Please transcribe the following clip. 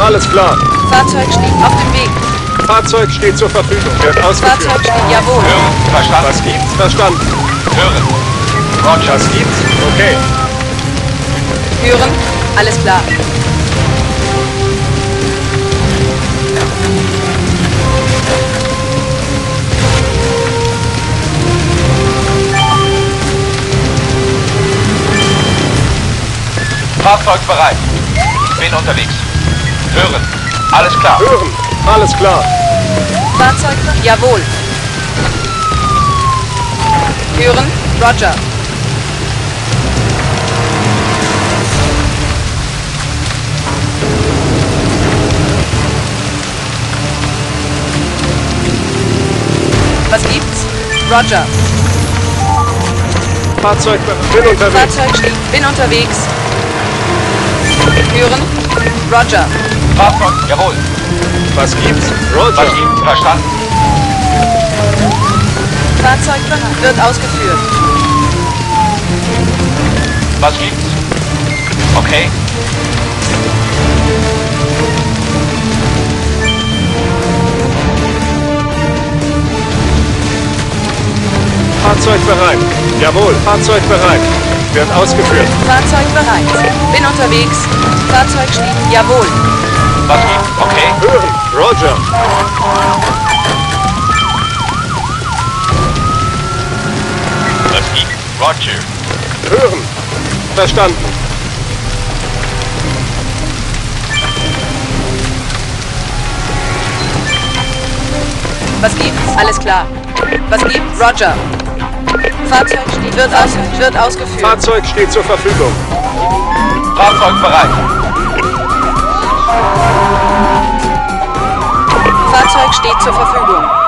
Alles klar. Fahrzeug steht auf dem Weg. Fahrzeug steht zur Verfügung. Wird ausgeführt. Fahrzeug steht, jawohl. Hören. Verstanden. Was gibt's? Verstanden. Hören. Roger. Was gibt's? Okay. Hören. Alles klar. Fahrzeug bereit. Bin unterwegs. Hören. Alles klar. Hören. Alles klar. Fahrzeug, jawohl. Hören. Roger. Was gibt's? Roger. Fahrzeug bin unterwegs. Fahrzeug steht. Bin unterwegs. Hören. Roger. Fahrzeug. Jawohl. Was gibt's? Was Roger. gibt? Verstanden. Fahrzeug bereit. Wird ausgeführt. Was gibt's? Okay. Fahrzeug bereit. Jawohl. Fahrzeug bereit. Wird ausgeführt. Fahrzeug bereit. Bin unterwegs. Fahrzeug steht. Jawohl. Was gibt's? Okay. Hören. Roger. Was gibt's? Roger. Hören. Verstanden. Was gibt's? Alles klar. Was gibt's? Roger. Fahrzeug steht. Wird ausgeführt. Fahrzeug steht zur Verfügung. Fahrzeug bereit. Fahrzeug steht zur Verfügung.